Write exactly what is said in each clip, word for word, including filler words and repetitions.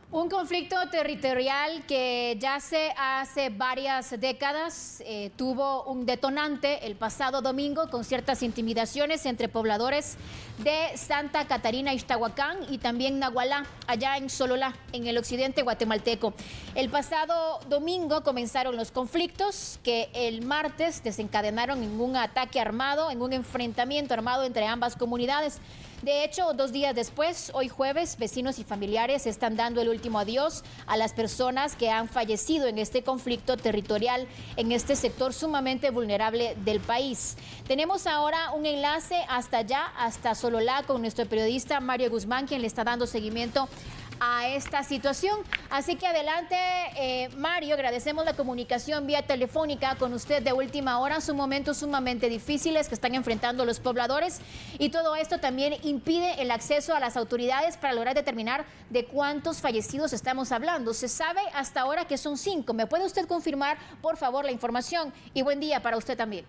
Un conflicto territorial que ya se hace varias décadas eh, tuvo un detonante el pasado domingo con ciertas intimidaciones entre pobladores de Santa Catarina, Ixtahuacán y también Nahualá, allá en Sololá, en el occidente guatemalteco. El pasado domingo comenzaron los conflictos que el martes desencadenaron en un ataque armado, en un enfrentamiento armado entre ambas comunidades. De hecho, dos días después, hoy jueves, vecinos y familiares están dando el último adiós a las personas que han fallecido en este conflicto territorial en este sector sumamente vulnerable del país. Tenemos ahora un enlace hasta allá, hasta Sololá, con nuestro periodista Mario Guzmán, quien le está dando seguimiento a esta situación. Así que adelante, eh, Mario, agradecemos la comunicación vía telefónica con usted de última hora. Son momentos sumamente difíciles que están enfrentando los pobladores y todo esto también impide el acceso a las autoridades para lograr determinar de cuántos fallecidos estamos hablando. Se sabe hasta ahora que son cinco. ¿Me puede usted confirmar, por favor, la información? Y buen día para usted también.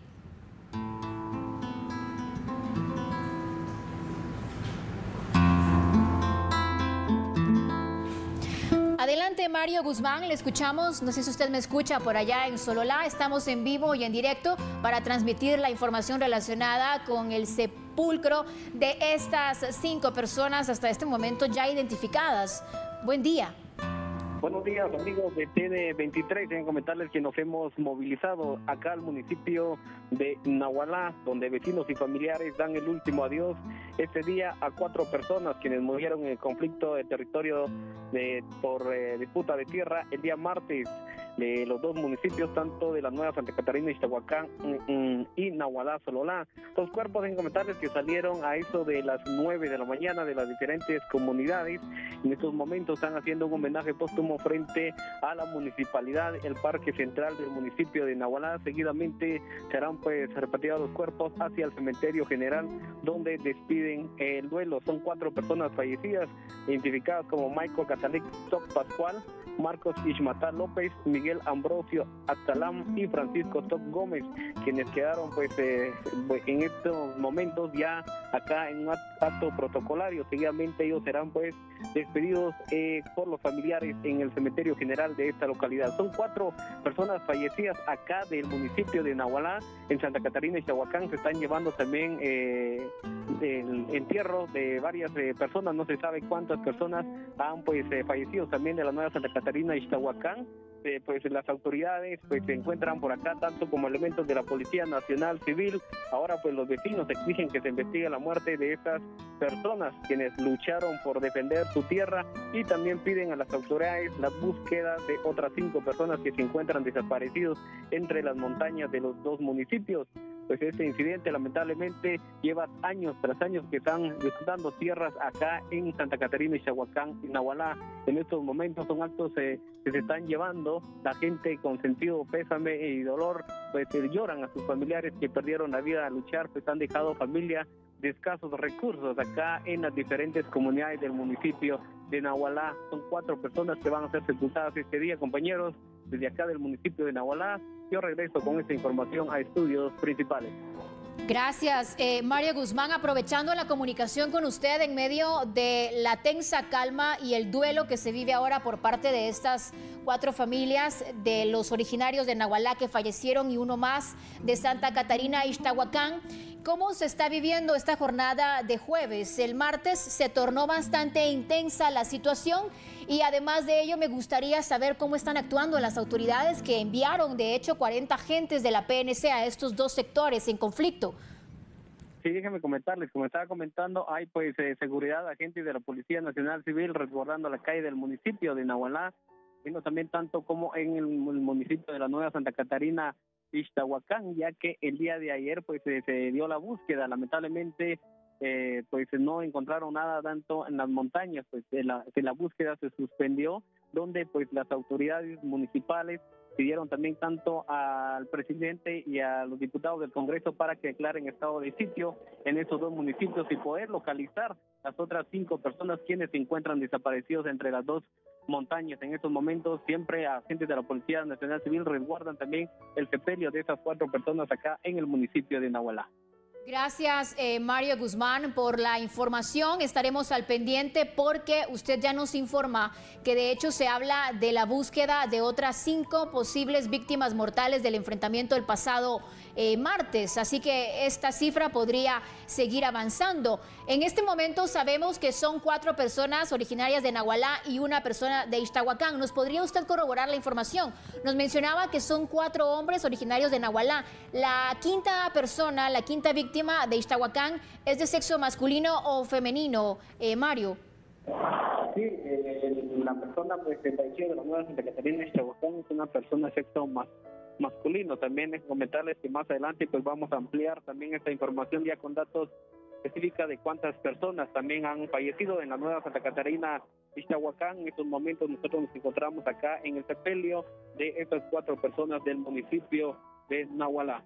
Adelante, Mario Guzmán, le escuchamos. No sé si usted me escucha por allá en Sololá. Estamos en vivo y en directo para transmitir la información relacionada con el sepulcro de estas cinco personas hasta este momento ya identificadas. Buen día. Buenos días, amigos de T N veintitrés. Quiero comentarles que nos hemos movilizado acá al municipio de Nahualá, donde vecinos y familiares dan el último adiós este día a cuatro personas quienes murieron en el conflicto de territorio de, por eh, disputa de tierra el día martes de los dos municipios, tanto de la Nueva Santa Catarina, Ixtahuacán y Nahualá, Sololá. Los cuerpos, en comentarles que salieron a eso de las nueve de la mañana de las diferentes comunidades. En estos momentos están haciendo un homenaje póstumo frente a la municipalidad, el parque central del municipio de Nahualá. Seguidamente serán pues repartidos los cuerpos hacia el cementerio general, donde despiden el duelo. Son cuatro personas fallecidas, identificadas como Michael Catalic Toc Pascual, Marcos Ishmatal López, Miguel Ambrosio Atalam y Francisco Toc Gómez, quienes quedaron pues eh, en estos momentos ya acá en un acto protocolario. Seguidamente ellos serán pues despedidos eh, por los familiares en el cementerio general de esta localidad. Son cuatro personas fallecidas acá del municipio de Nahualá. En Santa Catarina y Ixtahuacán se están llevando también eh, el entierro de varias eh, personas. No se sabe cuántas personas han pues eh, fallecido también de la Nueva Santa Catarina y Ixtahuacán. Eh, pues las autoridades pues se encuentran por acá, tanto como elementos de la Policía Nacional Civil. Ahora pues los vecinos exigen que se investigue la muerte de estas personas quienes lucharon por defender su tierra, y también piden a las autoridades la búsqueda de otras cinco personas que se encuentran desaparecidos entre las montañas de los dos municipios. Pues este incidente lamentablemente lleva años tras años que están disputando tierras acá en Santa Catarina, Ixtahuacán y Nahualá. En estos momentos son actos eh, que se están llevando. La gente con sentido pésame y dolor pues eh, lloran a sus familiares que perdieron la vida a luchar, pues han dejado familia de escasos recursos acá en las diferentes comunidades del municipio de Nahualá. Son cuatro personas que van a ser sepultadas este día, compañeros, desde acá del municipio de Nahualá. Yo regreso con esta información a estudios principales. Gracias, eh, Mario Guzmán, aprovechando la comunicación con usted en medio de la tensa calma y el duelo que se vive ahora por parte de estas cuatro familias de los originarios de Nahualá que fallecieron y uno más de Santa Catarina, Ixtahuacán. ¿Cómo se está viviendo esta jornada de jueves? El martes se tornó bastante intensa la situación y además de ello me gustaría saber cómo están actuando las autoridades que enviaron de hecho cuarenta agentes de la P N C a estos dos sectores en conflicto. Sí, déjenme comentarles, como estaba comentando, hay pues eh, seguridad, agentes de la Policía Nacional Civil resguardando la calle del municipio de Nahualá, sino también tanto como en el, el municipio de la Nueva Santa Catarina, Ixtahuacán, ya que el día de ayer pues se, se dio la búsqueda. Lamentablemente eh, pues no encontraron nada tanto en las montañas, pues de la, de la búsqueda se suspendió, donde pues las autoridades municipales pidieron también tanto al presidente y a los diputados del Congreso para que declaren estado de sitio en esos dos municipios y poder localizar las otras cinco personas quienes se encuentran desaparecidos entre las dos montañas. En estos momentos siempre agentes de la Policía Nacional Civil resguardan también el sepelio de esas cuatro personas acá en el municipio de Nahualá. Gracias, eh, Mario Guzmán, por la información. Estaremos al pendiente porque usted ya nos informa que de hecho se habla de la búsqueda de otras cinco posibles víctimas mortales del enfrentamiento del pasado eh, martes. Así que esta cifra podría seguir avanzando. En este momento sabemos que son cuatro personas originarias de Nahualá y una persona de Ixtahuacán. ¿Nos podría usted corroborar la información? Nos mencionaba que son cuatro hombres originarios de Nahualá. La quinta persona, la quinta víctima de Ixtahuacán, ¿es de sexo masculino o femenino, eh, Mario? Sí, eh, la persona pues, de falleció de la Nueva Santa Catarina, Ixtahuacán, es una persona de sexo mas, masculino. También es comentarles que más adelante pues vamos a ampliar también esta información ya con datos específicos de cuántas personas también han fallecido en la Nueva Santa Catarina, Ixtahuacán. En estos momentos nosotros nos encontramos acá en el sepelio de estas cuatro personas del municipio de Nahualá.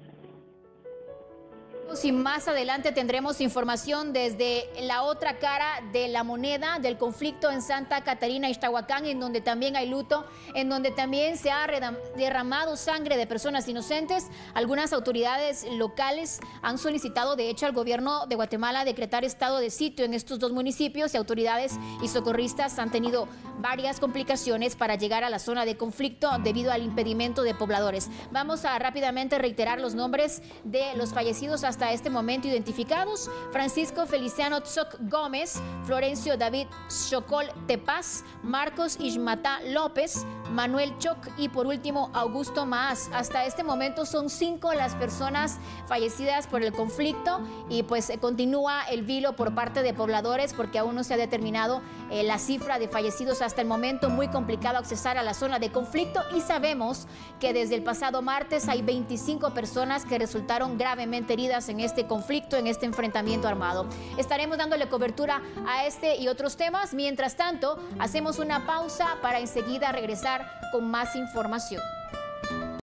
Y más adelante tendremos información desde la otra cara de la moneda del conflicto en Santa Catarina, Ixtahuacán, en donde también hay luto, en donde también se ha derramado sangre de personas inocentes. Algunas autoridades locales han solicitado, de hecho, al gobierno de Guatemala decretar estado de sitio en estos dos municipios, y autoridades y socorristas han tenido varias complicaciones para llegar a la zona de conflicto debido al impedimento de pobladores. Vamos a rápidamente reiterar los nombres de los fallecidos hasta hasta este momento identificados: Francisco Feliciano Tzoc Gómez, Florencio David Chocol Tepaz, Marcos Ismata López, Manuel Choc y por último Augusto Maas. Hasta este momento son cinco las personas fallecidas por el conflicto y pues continúa el vilo por parte de pobladores porque aún no se ha determinado eh, la cifra de fallecidos hasta el momento. Muy complicado accesar a la zona de conflicto y sabemos que desde el pasado martes hay veinticinco personas que resultaron gravemente heridas en este conflicto, en este enfrentamiento armado. Estaremos dándole cobertura a este y otros temas. Mientras tanto, hacemos una pausa para enseguida regresar con más información.